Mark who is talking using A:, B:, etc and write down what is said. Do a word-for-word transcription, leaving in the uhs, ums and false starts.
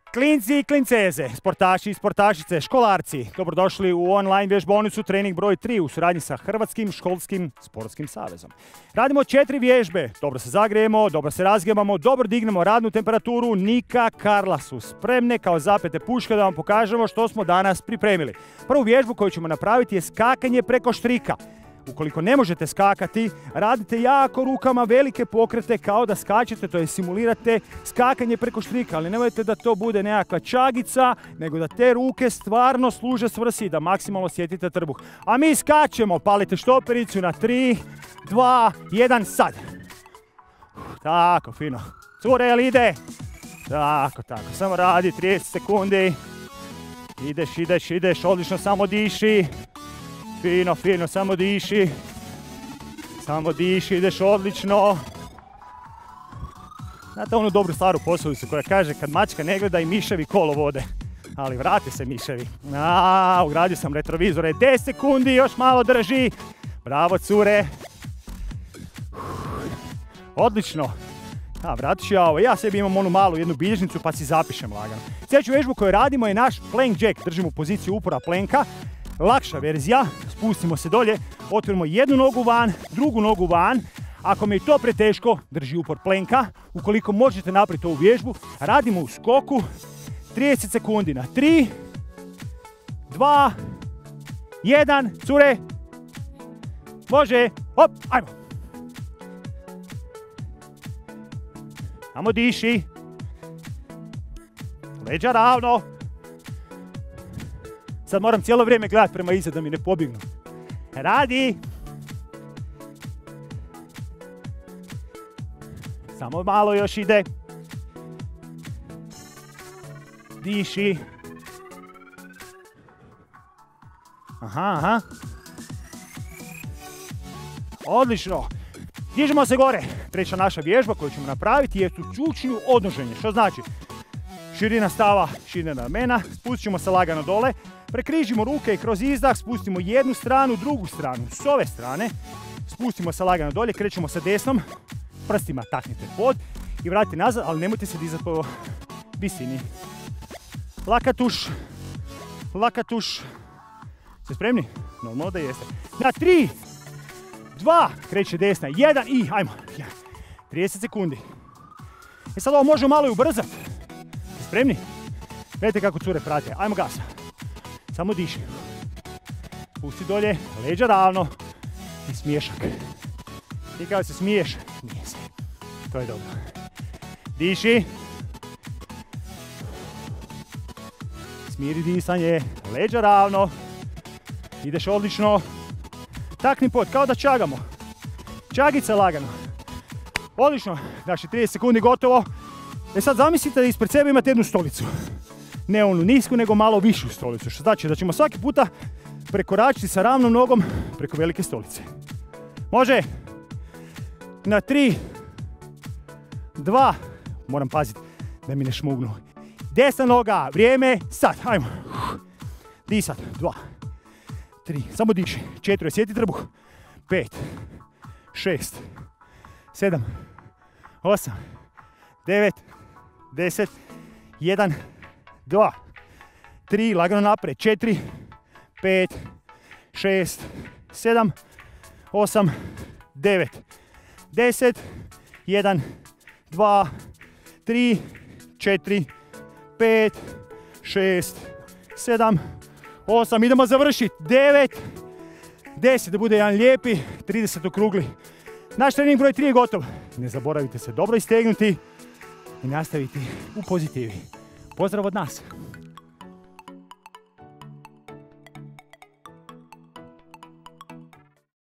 A: Klinci i klinceze, sportaši i sportašice, školarci, dobrodošli u online vježbonicu trening broj tri u suradnji sa Hrvatskim školskim sportskim savezom. Radimo četiri vježbe, dobro se zagrijemo, dobro se razgijemo, dobro dignemo radnu temperaturu. Nika, Karla su spremne kao zapete puške da vam pokažemo što smo danas pripremili. Prvu vježbu koju ćemo napraviti je skakanje preko štrika. Ukoliko ne možete skakati, radite jako rukama velike pokrete kao da skačete, to je simulirate skakanje preko štrika, ali nemojte da to bude nekakva čagica, nego da te ruke stvarno služe svrsi, da maksimalno osjetite trbuh. A mi skačemo, palite štopericu na tri, dva, jedan, sad. Tako, fino. Cure, jel ide? Tako, tako, samo radi trideset sekundi. Ideš, ideš, ideš, odlično, samo diši. Fino, fino, samo diši. Samo diši, ideš odlično. Znate onu dobru staru poslovicu koja kaže kad mačka ne gleda i miševi kolo vode. Ali vrate se miševi. A, ugradio sam retrovizore. deset sekundi, još malo drži. Bravo, cure. Odlično. A, vratit ću ja ovo. Ja sebi imam onu malu jednu bilježnicu pa si zapišem lagano. Sljedeću vježbu koju radimo je naš plank jack. Držimo poziciju upora planka. Lakša verzija, spustimo se dolje, otvorimo jednu nogu van, drugu nogu van. Ako mi je to preteško, drži upor plenka. Ukoliko možete napraviti ovu vježbu, radimo u skoku trideset sekundi na tri, dva, jedan, cure. Može, hop, ajmo. Samo diši. Leđa ravno. Sad moram cijelo vrijeme gledati prema iza da mi ne pobjegnu. Radi! Samo malo još ide. Diši. Aha, aha. Odlično. Dižemo se gore. Treća naša vježba koju ćemo napraviti je čučnju odnoženje. Što znači? Širina stava, širina ramena. Spustit ćemo se lagano dole. Prekrižimo ruke i kroz izdah spustimo jednu stranu, drugu stranu. S ove strane spustimo se lagano dolje, krećemo sa desnom, prstima taknite pod i vratite nazad, ali nemojte se dizati po visini. Lakatuš, lakatuš. Ste spremni? Normalno da jeste. Na tri, dva, kreće desna, jedan i ajmo. trideset sekundi. I sad ovo možemo malo i ubrzati. Ste spremni? Gledajte kako cure prate. Ajmo gasa. Samo diši. Pusti dolje, leđa ravno i smiješak. Ti kada se smiješ, nije se. To je dobro. Diši. Smiri disanje, leđa ravno. Ideš odlično. Takni pod, kao da čagamo. Čagica lagano. Odlično. Znači trideset sekundi gotovo. E sad zamislite da ispred sebe imate jednu stolicu. Ne onu nisku, nego malo višu stolicu. Što znači da ćemo svaki puta prekoračiti sa ravnom nogom preko velike stolice. Može? Na tri, dva, moram paziti da mi ne šmugnu. Desna noga, vrijeme, sad, ajmo. Disat, dva, tri, samo diši. Četiri, osjeti trbuh. Pet, šest, sedam, osam, devet, deset, jedan, dva, tri, lagano naprijed, četiri, pet, šest, sedam, osam, devet, deset, jedan, dva, tri, četiri, pet, šest, sedam, osam, idemo završiti, devet, deset, da bude jedan lijepi, trideset okrugli. Naš trening broj tri je gotov. Ne zaboravite se dobro istegnuti i nastaviti u pozitivi. Pozdrav od nas!